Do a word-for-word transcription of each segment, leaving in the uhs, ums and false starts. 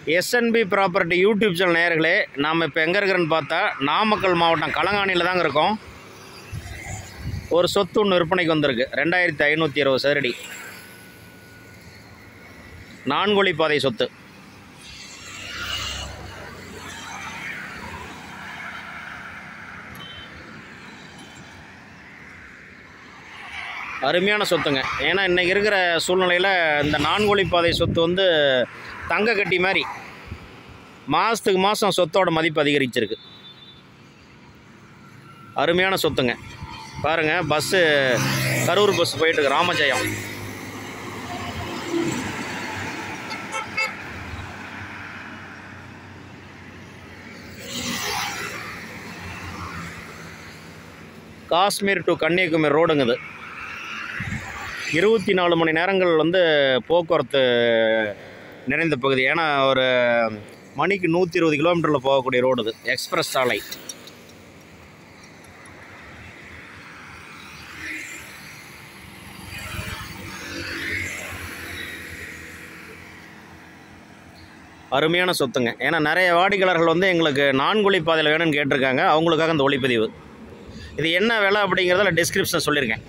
SNP property YouTube channel நேயர்களே, நாம் இப்போ எங்கே இருக்கிறோன்னு பார்த்தா நாமக்கல் மாவட்டம் களங்காணியில் தாங்க இருக்கோம். ஒரு சொத்து ஒன்று விற்பனைக்கு வந்திருக்கு. ரெண்டாயிரத்தி ஐநூற்றி இருபது சதுரடி நான்குவழி பாதை சொத்து. அருமையான சொத்துங்க. ஏன்னா இன்றைக்கி இருக்கிற சூழ்நிலையில் இந்த நான்குவழி பாதை சொத்து வந்து தங்க கட்டி மாதிரி மாதத்துக்கு மாதம் சொத்தோட மதிப்பு அதிகரிச்சிருக்கு. அருமையான சொத்துங்க. பாருங்கள், பஸ்ஸு கரூர் பஸ் போயிட்டுருக்கு, ராமஜெயம். காஷ்மீர் டு கன்னியாகுமரி ரோடுங்குது. இருபத்தி நாலு மணி நேரங்கள் வந்து போக்குவரத்து நிறைந்த பகுதி. ஏன்னா ஒரு மணிக்கு நூற்றி இருபது கிலோமீட்டரில் போகக்கூடிய ரோடு இது, எக்ஸ்பிரஸ் சாலை. அருமையான சொத்துங்க. ஏன்னா நிறைய வாடிக்கையாளர்கள் வந்து எங்களுக்கு நான்குவழி பாதையில் வேணும்னு கேட்டிருக்காங்க. அவங்களுக்காக இந்த ஒளிப்பதிவு. இது என்ன விலை அப்படிங்கிறத டிஸ்கிரிப்ஷன் சொல்லியிருக்கேன்.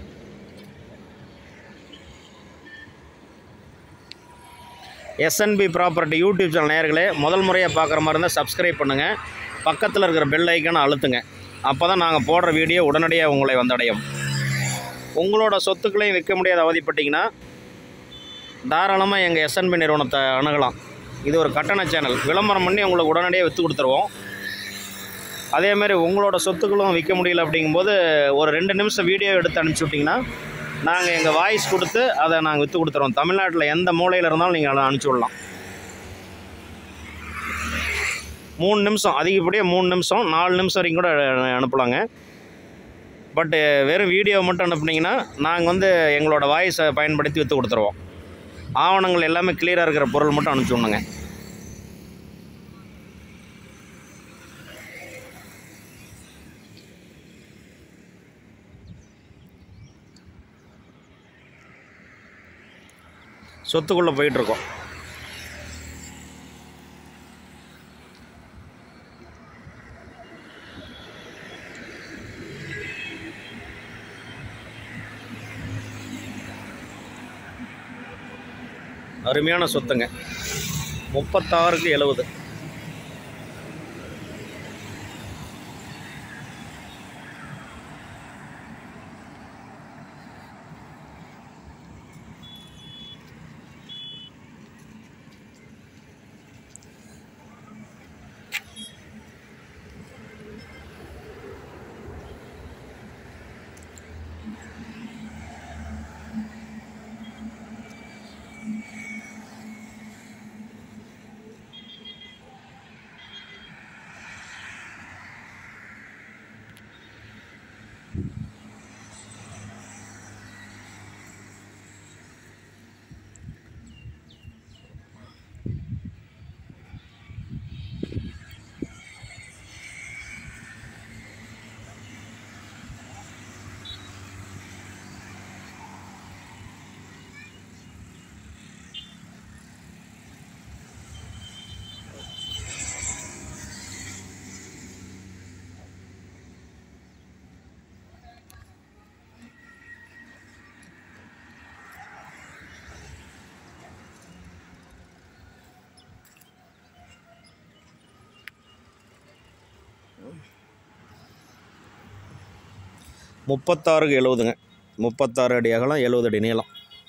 எஸ்என்பி ப்ராப்பர்ட்டி யூடியூப் சேனல் நேயர்களே, முதல் முறையாக பார்க்குற மாதிரி இருந்தால் சப்ஸ்கிரைப் பண்ணுங்கள். பக்கத்தில் இருக்கிற பெல் ஐக்கானை அழுத்துங்க. அப்போ தான் நாங்கள் போடுற வீடியோ உடனடியாக உங்களை வந்தடையும். உங்களோட சொத்துக்களையும் விற்க முடியாத அவதிப்பட்டிங்கன்னா தாராளமாக எங்கள் எஸ்என்பி நிறுவனத்தை அணுகலாம். இது ஒரு கட்டண சேனல். விளம்பரம் பண்ணி உங்களுக்கு உடனடியாக விற்று கொடுத்துருவோம். அதேமாதிரி உங்களோட சொத்துக்களும் விற்க முடியல அப்படிங்கும்போது ஒரு ரெண்டு நிமிஷம் வீடியோ எடுத்து அனுப்பிச்சி விட்டிங்கன்னா நாங்கள் எங்கள் வாய்ஸ் கொடுத்து அதை நாங்கள் விற்று கொடுத்துருவோம். தமிழ்நாட்டில் எந்த மூலையில் இருந்தாலும் நீங்கள் அதை அனுப்பிச்சி விடலாம். மூணு நிமிஷம், அதிகப்படியாக மூணு நிமிஷம், நாலு நிமிஷம் வரைக்கும் கூட அனுப்பலாங்க. பட்டு வெறும் வீடியோ மட்டும் அனுப்புனீங்கன்னா நாங்கள் வந்து எங்களோட வாய்ஸை பயன்படுத்தி விற்று கொடுத்துருவோம். ஆவணங்கள் எல்லாமே கிளியராக இருக்கிற பொருள் மட்டும் அனுப்பிச்சி விடணுங்க. சொத்துக்குள்ளே போயிட்டுருக்கோம். அருமையான சொத்துங்க. முப்பத்தாறுக்கு எழுபது. முப்பத்தாறுக்கு எழுபதுங்க. முப்பத்தாறு அடி அகலம், எழுபது அடி நீளம்.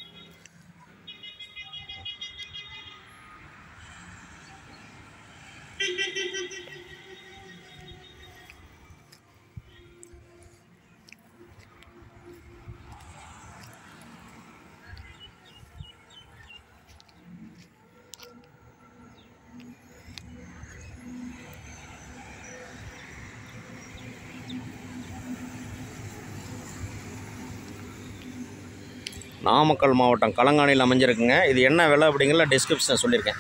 நாமக்கல் மாவட்டம் களங்காணியில் அமைஞ்சிருக்குங்க. இது என்ன விலை அப்படிங்கிற டிஸ்கிரிப்ஷன் சொல்லியிருக்கேன்.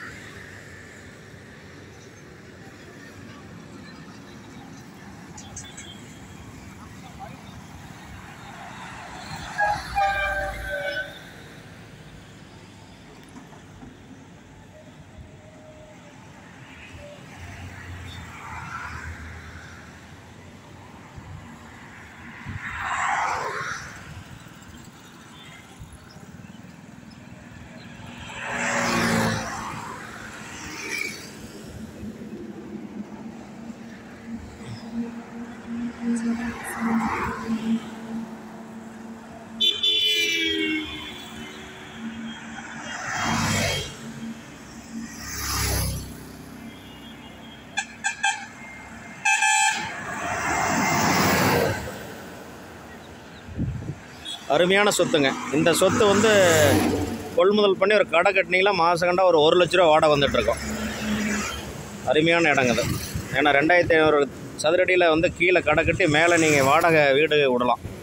அருமையான சொத்துங்க. இந்த சொத்து வந்து கொள்முதல் பண்ணி ஒரு கடை கட்டினீங்களா மாதம் கண்டா ஒரு ஒரு லட்ச ரூபா வாடகை வந்துட்டுருக்கோம். அருமையான இடங்க அது. ஏன்னா ரெண்டாயிரத்தி ஐநூறு சதுரடியில் வந்து கீழே கடை கட்டி மேலே நீங்கள் வாடகை வீடு விடலாம்.